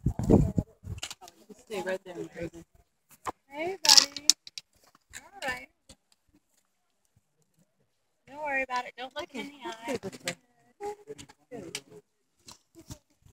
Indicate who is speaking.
Speaker 1: Just stay right there and hold it.
Speaker 2: Hey, buddy. All right. Don't worry about it. Don't look him in the eye.
Speaker 1: Stay this way.